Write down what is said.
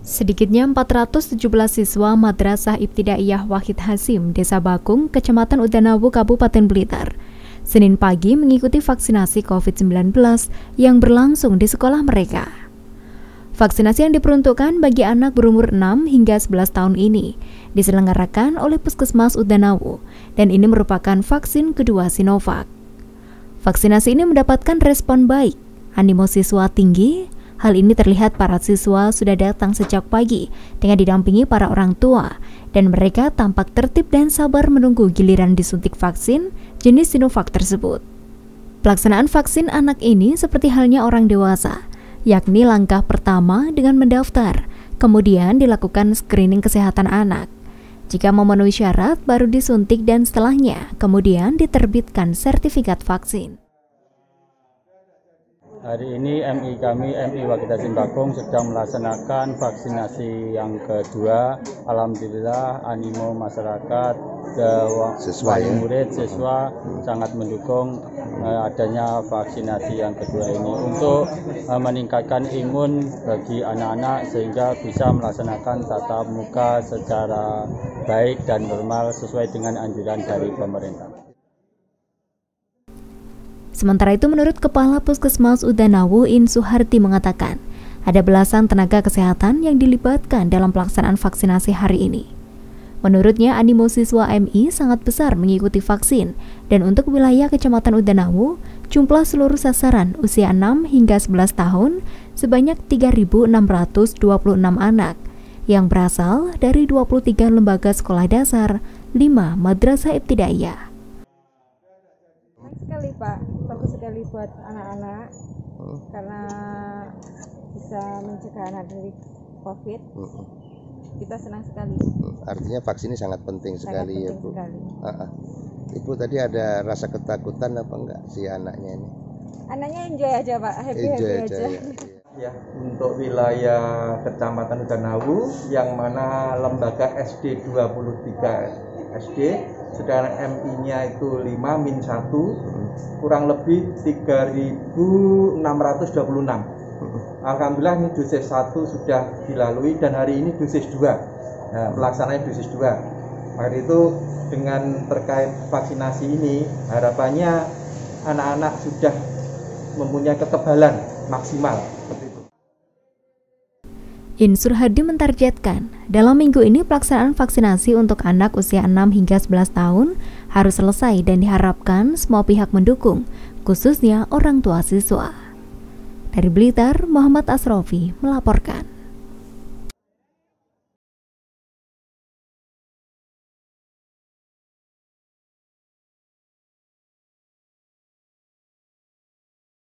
Sedikitnya 417 siswa Madrasah Ibtidaiyah Wahid Hasim, Desa Bakung, Kecamatan Udanawu, Kabupaten Blitar, Senin pagi mengikuti vaksinasi COVID-19 yang berlangsung di sekolah mereka. Vaksinasi yang diperuntukkan bagi anak berumur 6 hingga 11 tahun ini diselenggarakan oleh Puskesmas Udanawu, dan ini merupakan vaksin kedua Sinovac. Vaksinasi ini mendapatkan respon baik, animo siswa tinggi. Hal ini terlihat para siswa sudah datang sejak pagi dengan didampingi para orang tua, dan mereka tampak tertib dan sabar menunggu giliran disuntik vaksin jenis Sinovac tersebut. Pelaksanaan vaksin anak ini seperti halnya orang dewasa, yakni langkah pertama dengan mendaftar, kemudian dilakukan screening kesehatan anak. Jika memenuhi syarat, baru disuntik dan setelahnya kemudian diterbitkan sertifikat vaksin. Hari ini MI Wahid Hasim Bakung sedang melaksanakan vaksinasi yang kedua. Alhamdulillah animo masyarakat, murid, siswa sangat mendukung adanya vaksinasi yang kedua ini untuk meningkatkan imun bagi anak-anak sehingga bisa melaksanakan tatap muka secara baik dan normal sesuai dengan anjuran dari pemerintah. Sementara itu, menurut Kepala Puskesmas Udanawu, In Suharti mengatakan, ada belasan tenaga kesehatan yang dilibatkan dalam pelaksanaan vaksinasi hari ini. Menurutnya, animo siswa MI sangat besar mengikuti vaksin, dan untuk wilayah Kecamatan Udanawu, jumlah seluruh sasaran usia 6 hingga 11 tahun sebanyak 3.626 anak, yang berasal dari 23 lembaga sekolah dasar, 5 madrasah ibtidaiyah. Sekali Pak, bagus sekali buat anak-anak karena bisa mencegah anak dari COVID. Kita senang sekali. Artinya vaksin ini sangat penting sekali ya Bu. Ibu tadi ada rasa ketakutan apa enggak si anaknya ini? Anaknya enjoy aja Pak, happy aja. Ya, untuk wilayah Kecamatan Udanawu yang mana lembaga SD 23 SD, sedangkan MI-nya itu 5-1, kurang lebih 3.626. Alhamdulillah ini dosis 1 sudah dilalui dan hari ini dosis 2. Nah, pelaksanaan dosis 2. Maka itu dengan terkait vaksinasi ini harapannya anak-anak sudah mempunyai kekebalan maksimal. In Suharti mentargetkan, dalam minggu ini pelaksanaan vaksinasi untuk anak usia 6 hingga 11 tahun harus selesai dan diharapkan semua pihak mendukung, khususnya orang tua siswa. Dari Blitar, Muhammad Asrofi melaporkan.